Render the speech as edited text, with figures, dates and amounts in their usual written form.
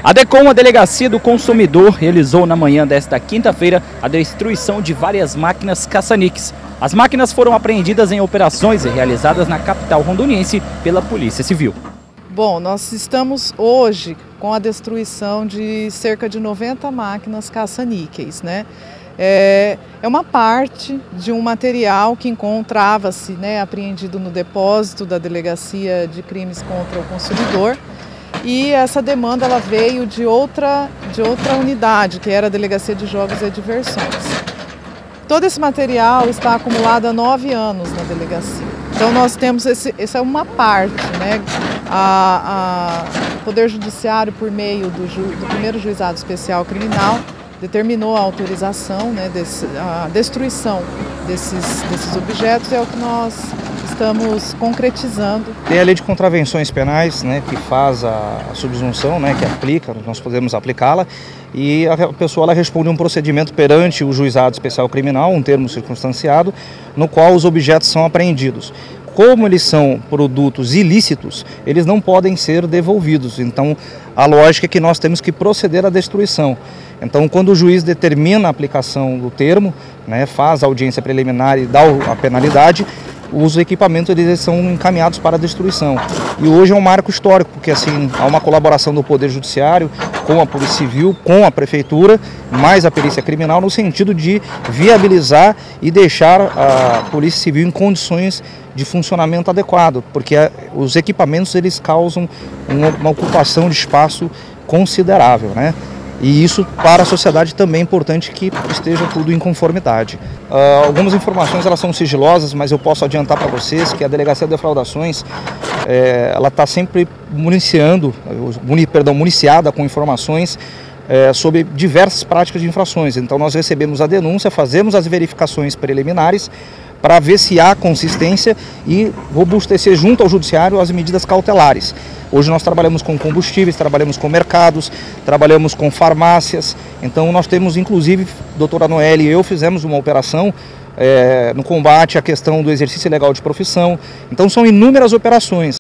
A DECOM, a Delegacia do Consumidor, realizou na manhã desta quinta-feira a destruição de várias máquinas caça-níqueis. As máquinas foram apreendidas em operações realizadas na capital rondoniense pela Polícia Civil. Bom, nós estamos hoje com a destruição de cerca de 90 máquinas caça-níqueis, né? É uma parte de um material que encontrava-se, apreendido no depósito da Delegacia de Crimes contra o Consumidor. E essa demanda ela veio de outra unidade, que era a Delegacia de Jogos e Diversões. Todo esse material está acumulado há 9 anos na delegacia. Então nós temos essa é uma parte, né? O Poder Judiciário, por meio do primeiro Juizado Especial Criminal, determinou a autorização, a destruição desses objetos, é o que nós estamos concretizando. Tem a lei de contravenções penais, que faz a subsunção, que aplica, nós podemos aplicá-la, e a pessoa ela responde um procedimento perante o Juizado Especial Criminal, um termo circunstanciado, no qual os objetos são apreendidos. Como eles são produtos ilícitos, eles não podem ser devolvidos. Então, a lógica é que nós temos que proceder à destruição. Então, quando o juiz determina a aplicação do termo, faz a audiência preliminar e dá a penalidade, os equipamentos eles são encaminhados para a destruição. E hoje é um marco histórico, porque assim, há uma colaboração do Poder Judiciário com a Polícia Civil, com a Prefeitura, mais a Perícia Criminal, no sentido de viabilizar e deixar a Polícia Civil em condições de funcionamento adequado, porque os equipamentos eles causam uma ocupação de espaço considerável, E isso para a sociedade também é importante que esteja tudo em conformidade. Algumas informações elas são sigilosas, mas eu posso adiantar para vocês que a Delegacia de Defraudações ela está sempre municiada com informações sobre diversas práticas de infrações. Então nós recebemos a denúncia, fazemos as verificações preliminares para ver se há consistência e robustecer junto ao Judiciário as medidas cautelares. Hoje nós trabalhamos com combustíveis, trabalhamos com mercados, trabalhamos com farmácias. Então nós temos, inclusive, doutora Noelle e eu fizemos uma operação no combate à questão do exercício ilegal de profissão. Então são inúmeras operações.